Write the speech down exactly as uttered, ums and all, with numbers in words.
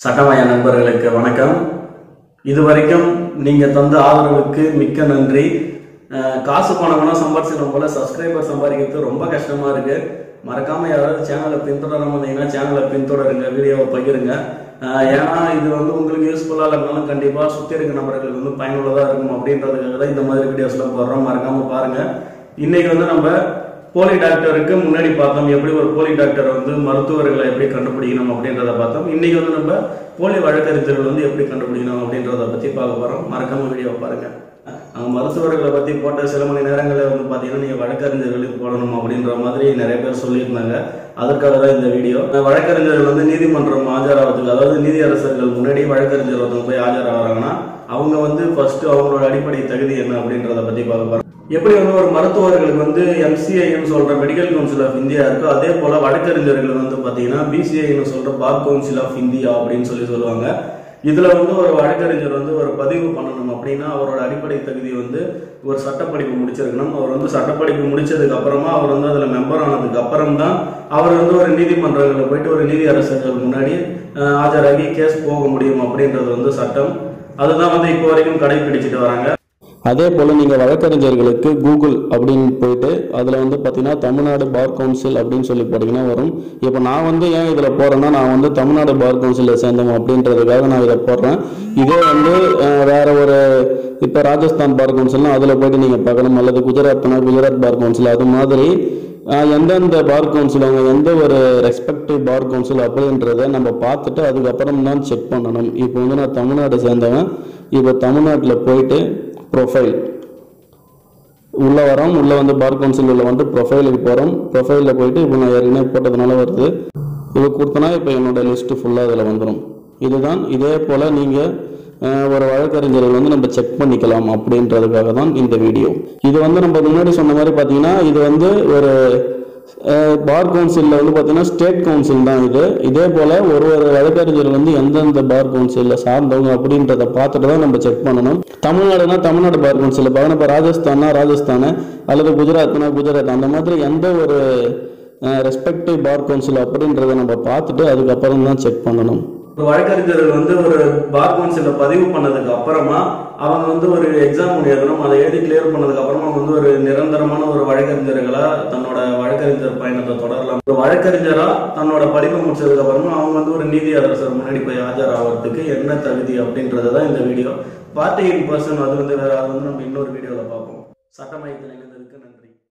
சட்டமய நண்பர்களுக்கு வணக்கம். இதுவரைக்கும் நீங்க தந்த ஆதரவுக்கு மிக்க நன்றி. காசு பணம்னா சம்பாதிச்சிடும் போல சப்ஸ்கிரைபர் சம்பாதிக்கிறது ரொம்ப கஷ்டமா இருக்கு. மறக்காம யாராவது சேனலை பின்தொடராம இருந்தீங்கன்னா சேனலை பின்தொடருங்க, வீடியோவை பகிருங்க. ஏன்னா இது வந்து உங்களுக்கு யூஸ்ஃபுல்லா இருந்தாலும் கண்டிப்பா சுத்தி இருக்க நபர்களுக்கு வந்து பயனுள்ளதா இருக்கும் அப்படின்றதுக்காக தான் இந்த மாதிரி வீடியோஸ்லாம் போடுறோம். மறக்காம பாருங்க. இன்னைக்கு வந்து நம்ம போலி டாக்டருக்கு முன்னாடி பார்த்தோம், எப்படி ஒரு போலி டாக்டர் வந்து மருத்துவர்களை எப்படி கண்டுபிடிக்கணும் அப்படின்றத பார்த்தோம். இன்னைக்கு வந்து நம்ம போலி வழக்கறிஞர்கள் வந்து எப்படி கண்டுபிடிக்கணும் அப்படின்றத பத்தி பார்க்க போறோம். மறக்காம வீடியோ பாருங்க. மருத்துவர்களை பத்தி போட்ட சில மணி நேரங்களில் வந்து பாத்தீங்கன்னா நீங்க வழக்கறிஞர்களுக்கு போடணும் அப்படின்ற மாதிரி நிறைய பேர் சொல்லியிருந்தாங்க. அதற்காக தான் இந்த வீடியோ. வழக்கறிஞர்கள் வந்து நீதிமன்றம் ஆஜராகிறதுக்கு, அதாவது நீதியரசர்கள் முன்னாடி வழக்கறிஞர் ஒருத்தவங்க போய் ஆஜராகிறாங்கன்னா அவங்க வந்து ஃபர்ஸ்ட் அவங்களோட அடிப்படை தகுதி என்ன அப்படின்றத பத்தி பார்க்க போறோம். எப்படி வந்து ஒரு மருத்துவர்களுக்கு வந்து எம்சிஐன்னு சொல்ற மெடிக்கல் கவுன்சில் ஆஃப் இந்தியா இருக்கோ, அதே போல வழக்கறிஞர்கள் வந்து பாத்தீங்கன்னா பிசிஐன்னு சொல்ற பார் கவுன்சில் ஆஃப் இந்தியா அப்படின்னு சொல்லி சொல்லுவாங்க. இதுல வந்து ஒரு வழக்கறிஞர் வந்து ஒரு பதிவு பண்ணணும் அப்படின்னா அவரோட அடிப்படை தகுதி வந்து ஒரு சட்டப்படிப்பு முடிச்சிருக்கணும். அவர் வந்து சட்டப்படிப்பு முடிச்சதுக்கு அப்புறமா அவர் வந்து அதுல மெம்பர் ஆனதுக்கு அப்புறம் தான் அவர் வந்து ஒரு நீதிமன்றங்களில் போயிட்டு ஒரு நீதி அரசர்கள் முன்னாடி ஆஜராகி கேஸ் போக முடியும் அப்படின்றது வந்து சட்டம். அதுதான் வந்து இப்போ வரைக்கும் கடைபிடிச்சிட்டு வராங்க. அதே போல் நீங்கள் வழக்கறிஞர்களுக்கு கூகுள் அப்படின்னு போயிட்டு அதில் வந்து பார்த்தீங்கன்னா தமிழ்நாடு பார் கவுன்சில் அப்படின்னு சொல்லி போட்டிங்கன்னா வரும். இப்போ நான் வந்து ஏன் இதில் போகிறேன்னா, நான் வந்து தமிழ்நாடு பார் கவுன்சிலில் சேர்ந்தோம் அப்படின்றதுக்காக நான் இதை போடுறேன். இதே வந்து வேற ஒரு இப்போ ராஜஸ்தான் பார் கவுன்சில்னா அதில் போய்ட்டு நீங்கள் பார்க்கணும், அல்லது குஜராத்னா குஜராத் பார் கவுன்சில், அது மாதிரி எந்தெந்த பார் கவுன்சில் அவங்க எந்த ஒரு ரெஸ்பெக்டிவ் பார் கவுன்சில் அப்படின்றத நம்ம பார்த்துட்டு அதுக்கப்புறம் தான் செக் பண்ணணும். இப்போ வந்து நான் தமிழ்நாடு சேர்ந்தவன். இப்போ தமிழ்நாட்டில் போயிட்டு ப்ரொஃபைல் உள்ளே வரோம். உள்ளே வந்து பார் கவுன்சில் உள்ள வந்து ப்ரொஃபைலுக்கு போகிறோம். ப்ரொஃபைலில் போயிட்டு இப்போ நான் ஏற்கனவே போட்டதுனால வருது. இது கொடுத்தனா இப்போ என்னோடய லிஸ்ட்டு ஃபுல்லாக அதில் வந்துடும். இதுதான். இதே போல் நீங்கள் ஒரு வழக்கறிஞர்கள் வந்து நம்ம செக் பண்ணிக்கலாம் அப்படின்றதுக்காக தான் இந்த வீடியோ. இது வந்து நம்ம முன்னாடி சொன்ன மாதிரி பார்த்தீங்கன்னா இது வந்து ஒரு பார் கவுன்சிலில் வந்து பார்த்தீங்கன்னா ஸ்டேட் கவுன்சில் தான் இது. இதே போல் ஒரு ஒரு வழக்கறிஞர் வந்து எந்தெந்த பார் கவுன்சிலில் சார்ந்தவங்க அப்படின்றத பார்த்துட்டு தான் நம்ம செக் பண்ணணும். தமிழ்நாடுனா தமிழ்நாடு பார் கவுன்சில் பார்க்கணும். இப்போ ராஜஸ்தானா ராஜஸ்தானு, அல்லது குஜராத்னா குஜராத், அந்த மாதிரி எந்த ஒரு ரெஸ்பெக்டிவ் பார் கவுன்சில் அப்படின்றத நம்ம பார்த்துட்டு அதுக்கப்புறம் தான் செக் பண்ணணும். ஒரு வழக்கறிஞர்கள் வந்து ஒரு பார் கவுன்சில பதிவு பண்ணதுக்கு அப்புறமா அவங்க வந்து ஒரு எக்ஸாம் எழுதணும். அதை எழுதி கிளியர் பண்ணதுக்கு அப்புறமா வந்து ஒரு நிரந்தரமான ஒரு வழக்கறிஞர்களா தன்னோட வழக்கறிஞர் பயணத்தை தொடரலாம். ஒரு வழக்கறிஞரா தன்னோட படிப்பு முடிச்சதுக்கு அப்புறமா அவங்க வந்து ஒரு நீதி அரசர் முன்னாடி போய் ஆஜர் ஆகிறதுக்கு என்ன தகுதி அப்படின்றதான் இந்த வீடியோ. பார்ட்டி இன் பர்சன் அது வந்து வேற, அது வந்து நம்ம இன்னொரு வீடியோல பார்ப்போம். சட்டமயத்தில் இணைந்ததுக்கு நன்றி.